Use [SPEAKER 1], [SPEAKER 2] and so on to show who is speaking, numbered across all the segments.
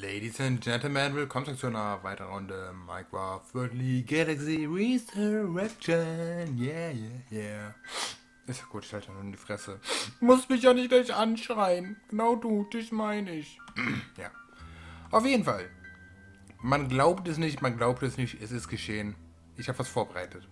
[SPEAKER 1] Ladies and Gentlemen, willkommen zu einer weiteren Runde Minecraft Worldly Galaxy Resurrection. Yeah. Ist ja gut, ich halte nur die Fresse. Muss mich ja nicht gleich anschreien. Genau du, dich meine ich. Ja. Auf jeden Fall. Man glaubt es nicht, es ist geschehen. Ich habe was vorbereitet.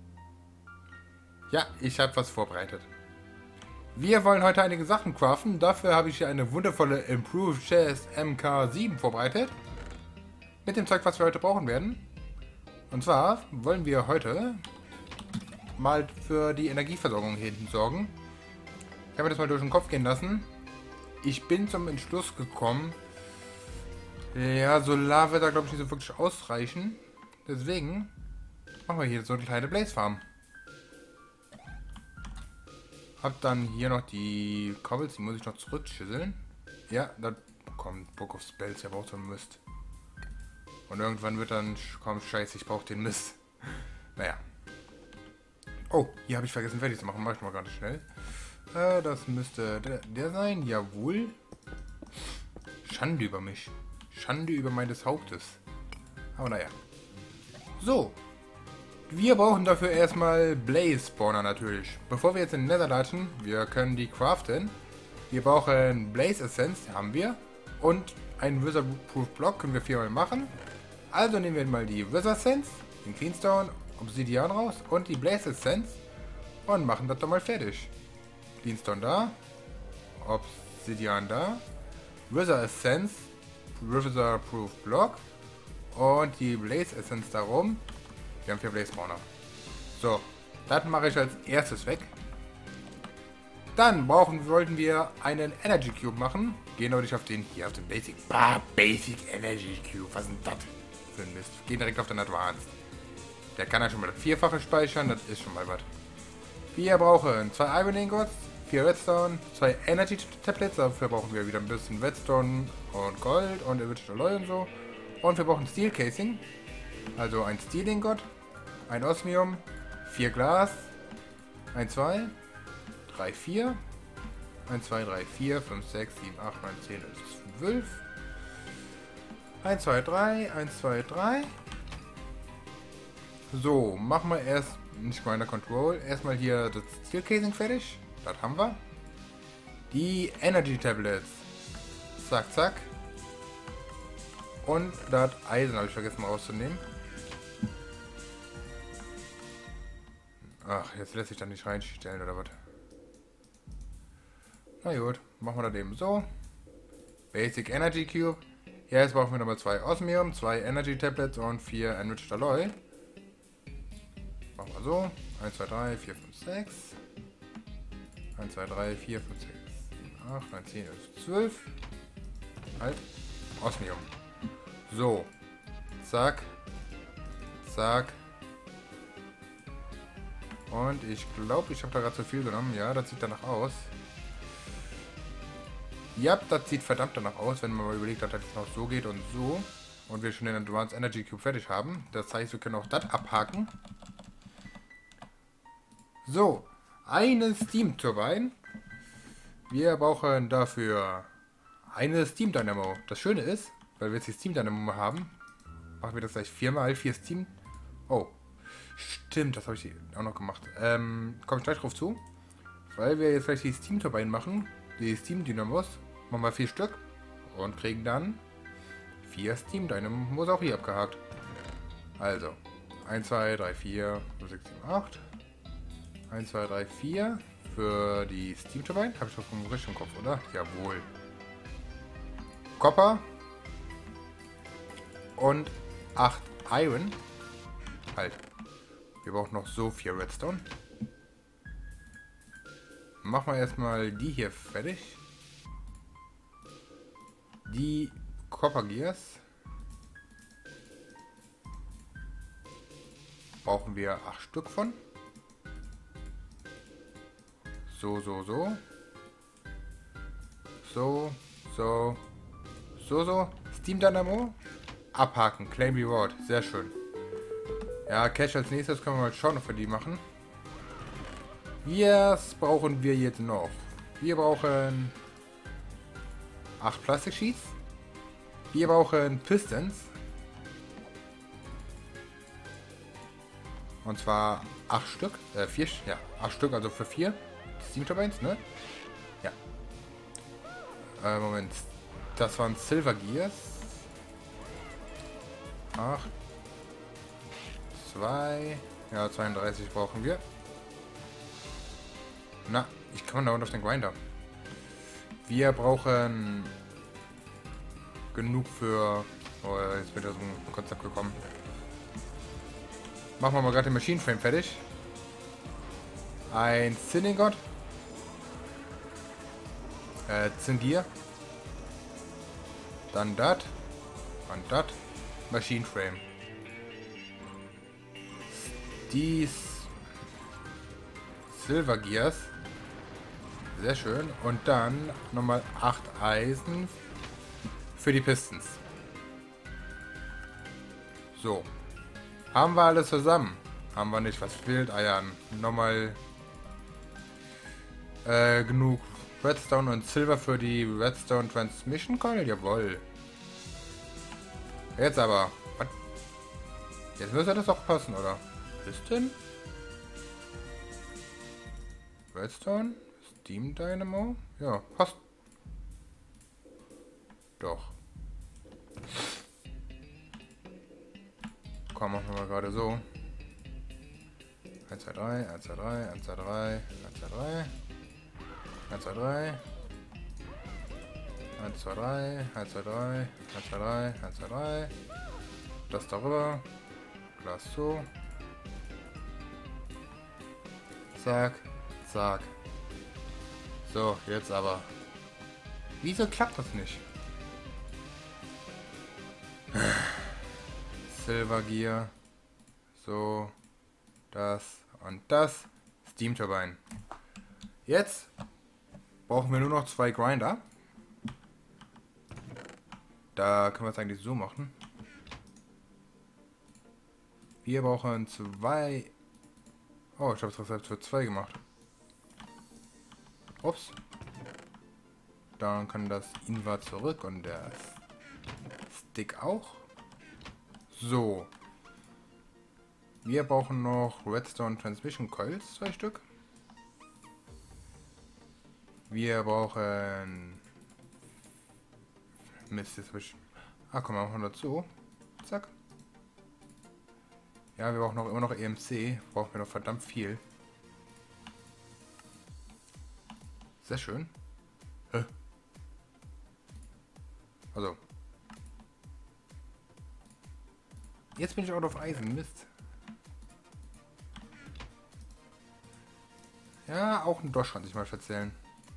[SPEAKER 1] Ja, ich habe was vorbereitet. Wir wollen heute einige Sachen craften. Dafür habe ich hier eine wundervolle Improved Chest MK7 vorbereitet. Mit dem Zeug, was wir heute brauchen werden. Und zwar wollen wir heute mal für die Energieversorgung hier hinten sorgen. Ich habe mir das mal durch den Kopf gehen lassen. Ich bin zum Entschluss gekommen, ja, Solar wird da glaube ich nicht so wirklich ausreichen. Deswegen machen wir hier so eine kleine Blaze Farm. Hab dann hier noch die Cobbles, die muss ich noch zurückschüsseln. Ja, da kommt Book of Spells, der braucht so einen Mist. Und irgendwann wird dann, komm, scheiße, ich brauche den Mist. Naja. Oh, hier habe ich vergessen fertig zu machen, mach ich mal gerade schnell. Das müsste der sein, jawohl. Schande über mich. Schande über meines Hauptes. Aber naja. So. Wir brauchen dafür erstmal Blaze Spawner natürlich. Bevor wir jetzt in den Nether latschen, wir können die craften. Wir brauchen Blaze Essence, haben wir. Und einen Wizard-Proof Block können wir 4-mal machen. Also nehmen wir mal die Wizard Essence, den Cleanstone, Obsidian raus und die Blaze Essence und machen das doch mal fertig. Cleanstone da, Obsidian da, Wizard Essence, Wizard-Proof Block und die Blaze Essence darum. Wir haben 4 Blaze Spawner. So, das mache ich als erstes weg. Dann wollten wir einen Energy Cube machen. Gehen wir nicht auf den Basic. Basic Energy Cube. Was ist denn das für ein Mist? Gehen direkt auf den Advanced. Der kann ja schon mal das Vierfache speichern. Das ist schon mal was. Wir brauchen 2 Iron Ingots, 4 Redstone, 2 Energy Tablets. Dafür brauchen wir wieder ein bisschen Redstone und Gold und Evitage Alloy und so. Und wir brauchen Steel Casing. Also ein Steel Ingot, ein Osmium, 4 Glas, 1, 2, 3, 4, 1, 2, 3, 4, 5, 6, 7, 8, 9, 10, 11, 12, 1, 2, 3, 1, 2, 3. So, machen wir erst, nicht Grinder Control, erstmal hier das Steel Casing fertig, das haben wir. Die Energy Tablets, zack, zack. Und das Eisen habe ich vergessen rauszunehmen. Ach, jetzt lässt sich da nicht reinstellen oder was? Na gut, machen wir das eben so. Basic Energy Cube. Ja, jetzt brauchen wir nochmal 2 Osmium, 2 Energy Tablets und 4 Enriched Alloy. Machen wir so. 1, 2, 3, 4, 5, 6. 1, 2, 3, 4, 5, 6, 7, 8, 9, 10, 11, 12. Halt. Osmium. So. Zack. Zack. Und ich glaube, ich habe da gerade zu viel genommen. Ja, das sieht danach aus. Ja, das sieht verdammt danach aus, wenn man mal überlegt hat, dass es noch so geht und so. Und wir schon den Advanced Energy Cube fertig haben. Das heißt, wir können auch das abhaken. So. Eine Steam Turbine. Wir brauchen dafür eine Steam Dynamo. Das Schöne ist, weil wir jetzt die Steam Dynamo haben, machen wir das gleich 4 4 Steam. Oh. Stimmt, das habe ich auch noch gemacht. Komme ich gleich drauf zu. Weil wir jetzt gleich die Steam Turbine machen, die Steam Dynamos, machen wir 4 Stück und kriegen dann 4 Steam Dynamos auch hier abgehakt. Also, 1, 2, 3, 4, 5, 6, 7, 8. 1, 2, 3, 4 für die Steam Turbine. Habe ich doch vom richtigen Kopf, oder? Jawohl. Copper und 8 Iron. Halt. Wir brauchen noch so 4 Redstone. Machen wir erstmal die hier fertig. Die Copper Gears. Brauchen wir 8 Stück von. So. Steam Dynamo. Abhaken. Claim Reward. Sehr schön. Ja, Cash als nächstes können wir mal schauen, ob wir die machen. Was brauchen wir jetzt noch? Wir brauchen 8 Plastik Sheets. Wir brauchen Pistons. Und zwar 8 Stück. 4, ja, 8 Stück, also für 4 Steam Turbines, ne? Ja. Moment. Das waren Silver Gears. 8. 2. Ja, 32 brauchen wir. Na, ich komme da unten auf den Grinder. Wir brauchen genug für... Oh, jetzt wird ja so ein Konzept gekommen. Machen wir mal gerade den Machine Frame fertig. Ein Zinningot. Zingier. Dann das. Und das. Machine Frame. Die Silver Gears. Sehr schön. Und dann nochmal 8 Eisen für die Pistons. So. Haben wir alles zusammen? Haben wir nicht. Was fehlt? Ah ja, nochmal genug Redstone und Silver für die Redstone Transmission Coil? Jawohl. Jetzt aber. Was? Jetzt müsste das doch passen, oder? Piston? Redstone? Steam Dynamo? Ja, passt. Doch. Komm, machen wir mal gerade so. 1, 2, 3, 1, 2, 3, 1, 2, 3, 1, 2, 3. 1, 2, 3. 1, 2, 3, 1, 2, 3, 1, 2, 3, 1, 2, 3. Das darüber. Glas so. Zack, zack. So, jetzt aber. Wieso klappt das nicht? Silver Gear. So. Das und das. Steam Turbine. Jetzt brauchen wir nur noch 2 Grinder. Da können wir es eigentlich so machen. Wir brauchen 2. Oh, ich habe es selbst für 2 gemacht. Ups. Dann kann das Invert zurück und der Stick auch. So. Wir brauchen noch Redstone Transmission Coils, 2 Stück. Wir brauchen... Mist, jetzt habe ich... Ah, komm, machen wir dazu. Zack. Ja, wir brauchen noch, immer noch EMC. Brauchen wir noch verdammt viel. Sehr schön. Hä? Also. Jetzt bin ich out of Eisen. Mist. Ja, auch ein Dosh kann sich mal erzählen.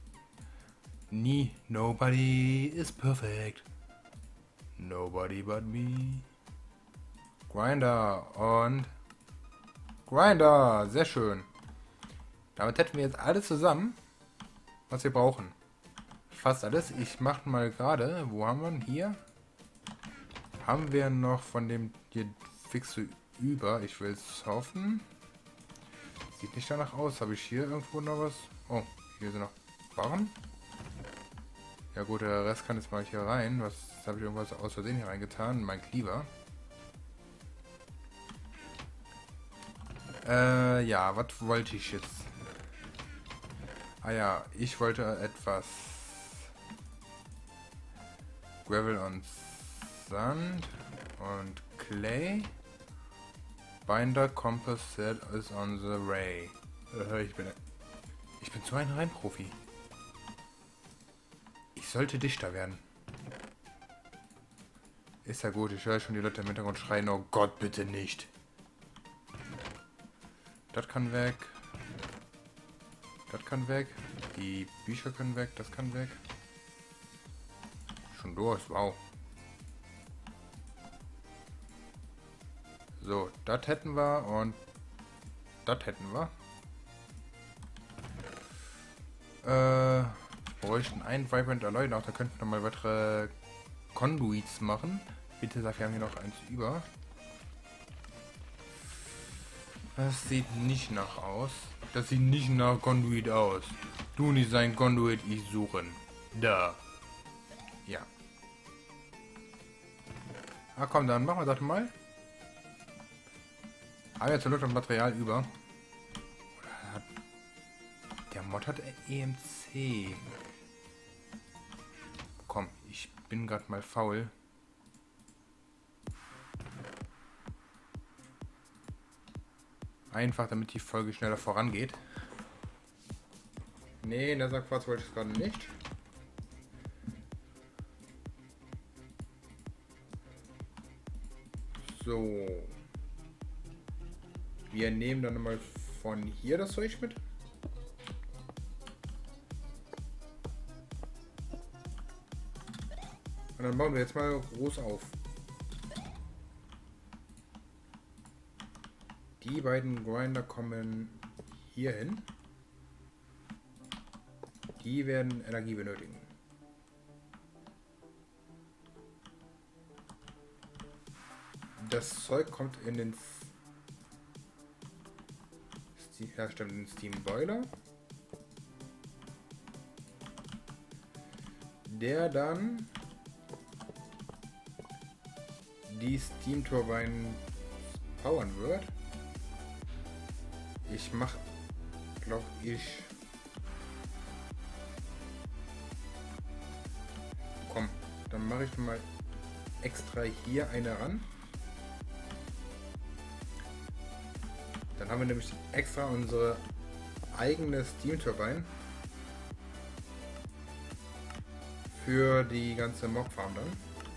[SPEAKER 1] Nobody is perfect. Nobody but me. Grinder und Grinder. Sehr schön. Damit hätten wir jetzt alles zusammen, was wir brauchen. Fast alles. Ich mache mal gerade. Wo haben wir ihn? Hier. Haben wir noch von dem hier fixe über. Ich will es hoffen. Sieht nicht danach aus. Habe ich hier irgendwo noch was? Oh, hier sind noch Barren. Ja gut, der Rest kann jetzt mal hier rein. Was habe ich irgendwas aus Versehen hier reingetan? Mein Cleaver. Ja, was wollte ich jetzt? Ah ja, ich wollte etwas Gravel und Sand und Clay. Binder Composite is on the way. Ich bin so ein Reinprofi. Ich sollte dichter werden. Ist ja gut, ich höre schon die Leute im Hintergrund schreien, oh Gott, bitte nicht. Das kann weg. Das kann weg. Die Bücher können weg, das kann weg. Schon durch, wow. So, das hätten wir und das hätten wir. Bräuchten einen Vibrant Alloy noch, da könnten wir mal weitere Conduits machen. Bitte sag, wir haben hier noch eins über. Das sieht nicht nach aus. Das sieht nicht nach Conduit aus. Du nicht sein Conduit, ich suchen. Da. Ja. Ah komm, dann machen wir das mal. Haben wir zur Not noch Material über. Der Mod hat EMC. Komm, ich bin gerade mal faul. Einfach, damit die Folge schneller vorangeht. Nee, Netherquarz wollte ich es gerade nicht. So. Wir nehmen dann mal von hier das Zeug mit. Und dann bauen wir jetzt mal groß auf. Die beiden Grinder kommen hier hin. Die werden Energie benötigen. Das Zeug kommt in den herstellenden Steam Boiler, der dann die Steam Turbinen powern wird. Ich mache, glaube ich, komm, dann mache ich mal extra hier eine ran. Dann haben wir nämlich extra unsere eigene Steam Turbine für die ganze Mock Farm dann.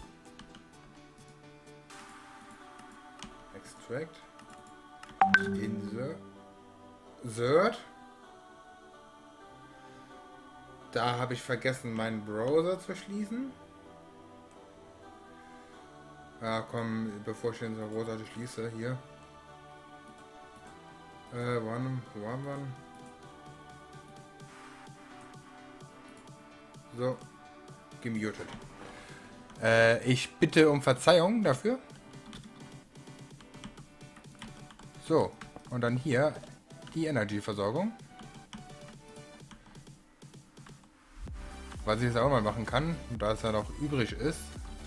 [SPEAKER 1] Extract. Insert. Da habe ich vergessen, meinen Browser zu schließen. Ah, komm, bevor ich den Browser schließe, hier. Wann? So, gemutet. Ich bitte um Verzeihung dafür. So, und dann hier die Energy-Versorgung. Was ich jetzt auch mal machen kann, da es ja noch übrig ist.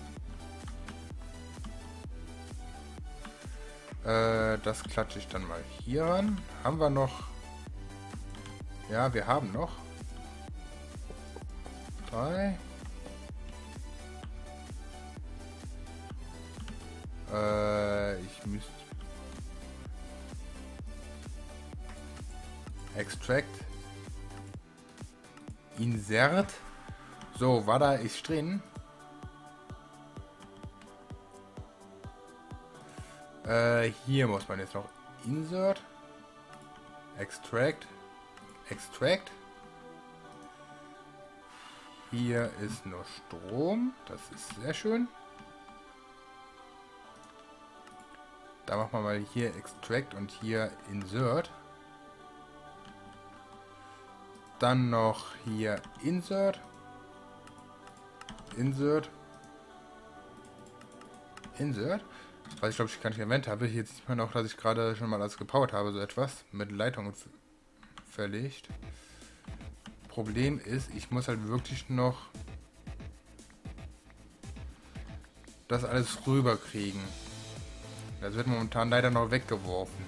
[SPEAKER 1] Das klatsche ich dann mal hier ran. Haben wir noch... Ja, wir haben noch 3. Ich müsste... Extract. Insert. So, war da ist drin. Hier muss man jetzt noch Insert. Extract. Extract. Hier ist nur Strom. Das ist sehr schön. Da machen wir mal hier Extract und hier Insert. Dann noch hier Insert. Insert. Insert. Was ich glaube ich gar nicht erwähnt habe. Jetzt sieht man auch, dass ich gerade schon mal alles gepowert habe, so etwas. Mit Leitungen verlegt. Problem ist, ich muss halt wirklich noch das alles rüberkriegen. Das wird momentan leider noch weggeworfen.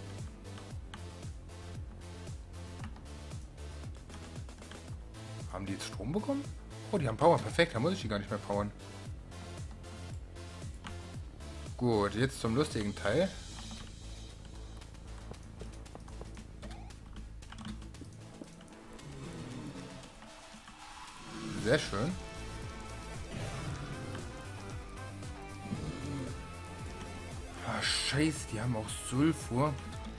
[SPEAKER 1] Haben die jetzt Strom bekommen? Oh, die haben Power. Perfekt, da muss ich die gar nicht mehr powern. Gut, jetzt zum lustigen Teil. Sehr schön. Ah, scheiße, die haben auch Sulfur.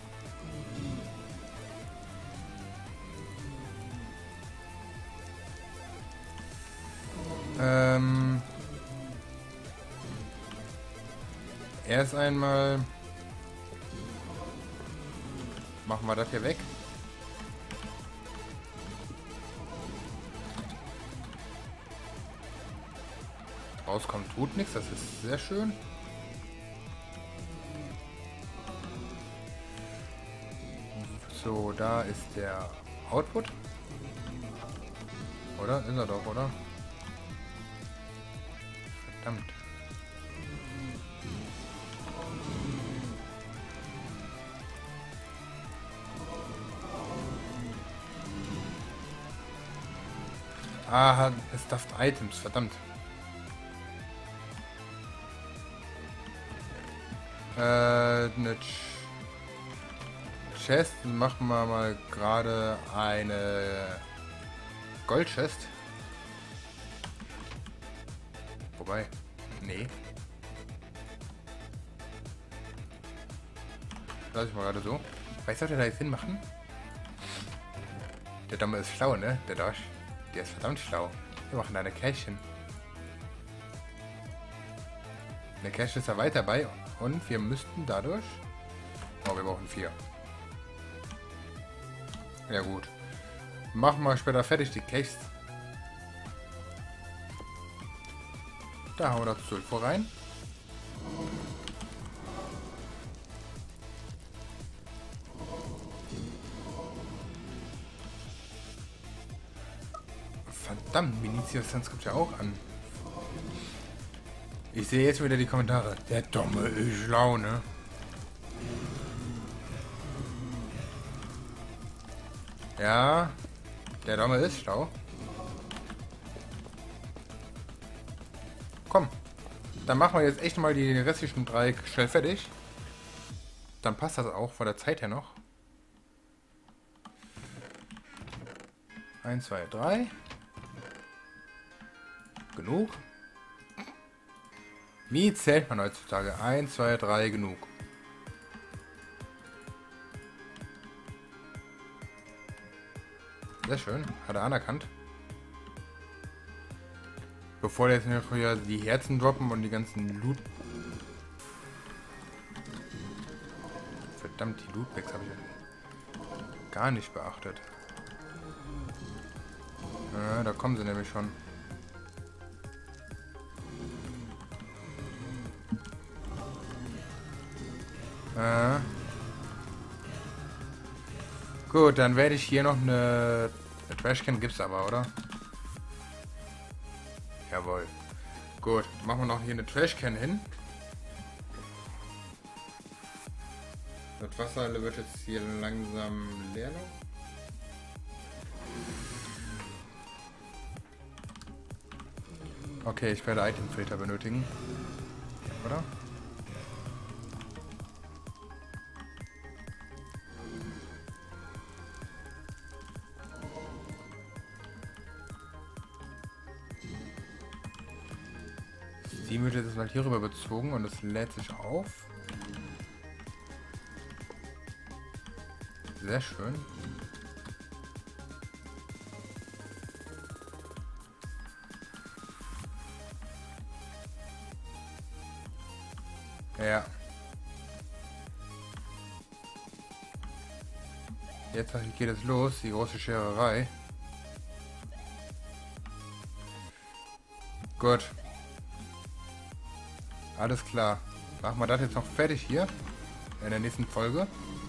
[SPEAKER 1] Erst einmal machen wir das hier weg. Rauskommt tut nichts, das ist sehr schön. So, da ist der Output. Oder? Ist er doch, oder? Verdammt. Ah, Stuffed Items, verdammt. Eine Chest, machen wir mal gerade eine Gold-Chest. Wobei, nee. Lass ich mal gerade so. Weißt du, was wir da jetzt hinmachen? Der Dumme ist schlau, ne? Der Dosh. Der ist verdammt schlau. Wir machen da eine Cache hin. Eine Cache ist ja weiter bei und wir müssten dadurch... Oh, wir brauchen 4. Ja gut. Machen wir später fertig die Caches. Da haben wir das Sulfur rein. Verdammt, Vinicius kommt ja auch an. Ich sehe jetzt wieder die Kommentare. Der Dumme ist schlau, ne? Ja, der Dumme ist schlau. Komm, dann machen wir jetzt echt mal die restlichen 3 schnell fertig. Dann passt das auch von der Zeit her noch. 1, 2, 3. Genug. Wie zählt man heutzutage? 1, 2, 3, genug. Sehr schön, hat er anerkannt. Bevor jetzt noch hier die Herzen droppen und die ganzen Loot... Verdammt, die Lootbags habe ich gar nicht beachtet. Ja, da kommen sie nämlich schon. Gut, dann werde ich hier noch eine Trashcan gibt's aber, oder? Jawohl. Gut, machen wir noch hier eine Trashcan hin. Das Wasser wird jetzt hier langsam leer noch. Okay, ich werde Itemfilter benötigen. Oder? Die wird jetzt mal hierüber bezogen und es lädt sich auf. Sehr schön. Ja. Jetzt geht es los, die große Schererei. Gut. Alles klar. Machen wir das jetzt noch fertig hier. In der nächsten Folge.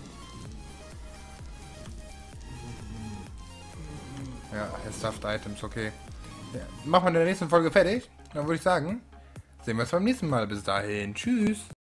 [SPEAKER 1] Ja, Stuffed Items, okay. Ja, machen wir in der nächsten Folge fertig. Dann würde ich sagen, sehen wir uns beim nächsten Mal. Bis dahin. Tschüss.